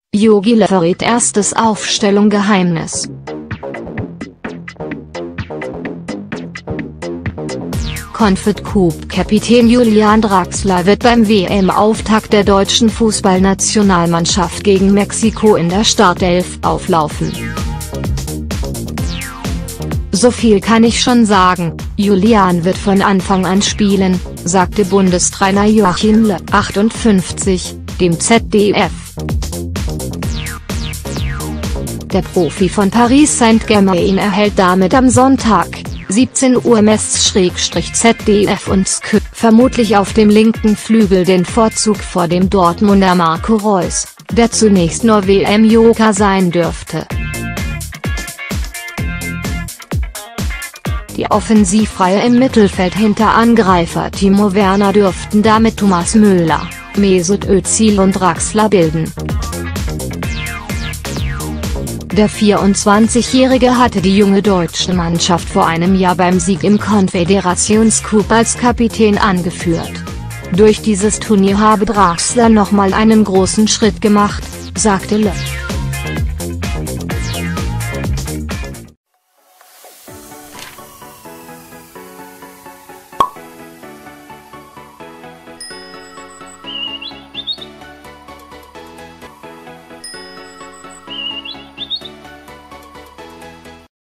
Jogi Löw verrät erstes Aufstellungsgeheimnis. Confed Cup-Kapitän Julian Draxler wird beim WM-Auftakt der deutschen Fußballnationalmannschaft gegen Mexiko in der Startelf auflaufen. So viel kann ich schon sagen, Julian wird von Anfang an spielen, sagte Bundestrainer Joachim Löw, 58, dem ZDF. Der Profi von Paris Saint-Germain erhält damit am Sonntag, 17 Uhr MES/ZDF und Sky, vermutlich auf dem linken Flügel den Vorzug vor dem Dortmunder Marco Reus, der zunächst nur WM-Joker sein dürfte. Die Offensivreihe im Mittelfeld hinter Angreifer Timo Werner dürften damit Thomas Müller, Mesut Özil und Draxler bilden. Der 24-Jährige hatte die junge deutsche Mannschaft vor einem Jahr beim Sieg im Konföderationscup als Kapitän angeführt. Durch dieses Turnier habe Draxler nochmal einen großen Schritt gemacht, sagte Löw.